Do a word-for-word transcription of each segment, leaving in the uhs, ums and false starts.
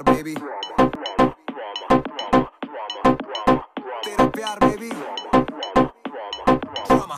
Baby, तेरा प्यार baby, drama.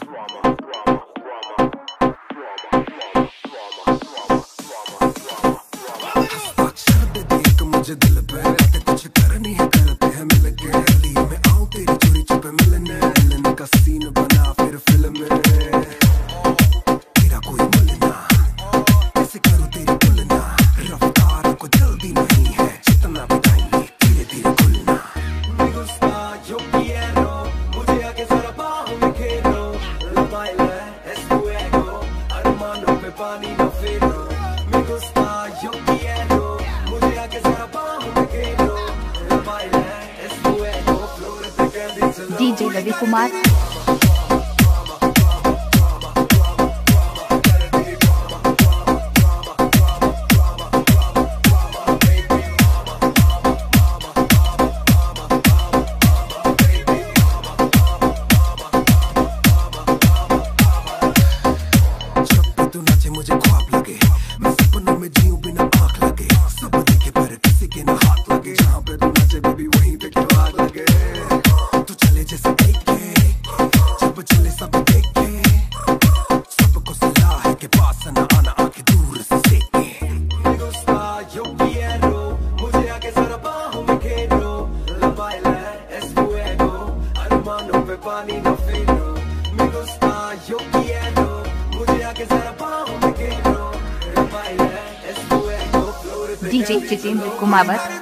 हस्ताक्षर दे देख मुझे दिल पे, रातें कुछ करनी है करते हैं मिलके। गली में आऊं तेरी चोरी छुपे मिलने, मिलने का सीन बना फिर फिल्म में। तेरा कोई मिलना कैसे करूं तेरी तुलना, रफ्तार को जल्दी नहीं है, जितना भी टाइम ले धीरे धीरे खुलना। Me gusta, yo quiero, मुझे आके जरा बाहों में घेरो, lo baila es fuego, armando पे पानी न फेरो। Me gusta, yo quiero, मुझे आके जरा बाहों में घेरो, lo baila es fuego, flores de candy। DJ Ravi Kumar. मुझे ख्वाब लगे, मैं सपनों में जीऊं बिना आँख लगे, सब देखे पर किसी के न हाथ लगे। जहाँ पे तू नाचे बेबी वहीं पे क्यों आग लगे। तू चले जैसे देखे, जब चले सब देखे, सबको सलाह है के पास न आना, आके दूर से सेके। Me gusta, yo quiero, मुझे आके जरा बाहों में घेरो, lo baila es fuego, armando पे पानी न फेरो। Me gusta, yo quiero, मुझे आके जरा बाहों में घेरो, lo baila es fuego, flores de DJ Jitendra Kumawat.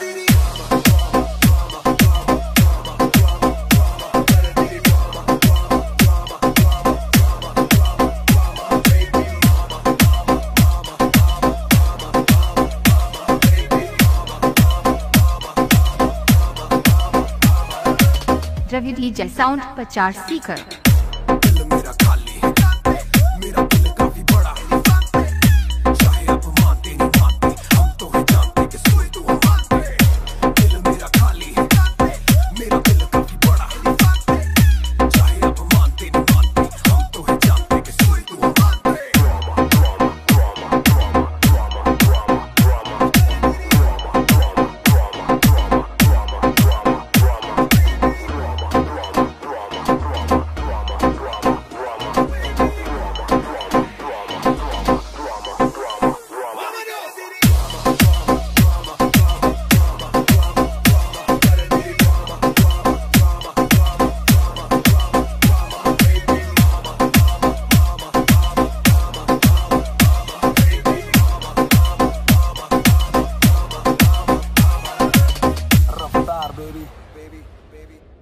Ravi DJ sound पचास सीकर। दिल मेरा खाली, मेरा दिल काफी बड़ा, चाहे आप मानते नहीं मानते, हम तो है जानते कि सोए तो हम मानते। दिल मेरा खाली, मेरा दिल काफी बड़ा, चाहे आप मानते नहीं मानते, हम तो है जानते कि सोए तो हम मानते। Baby, baby, baby.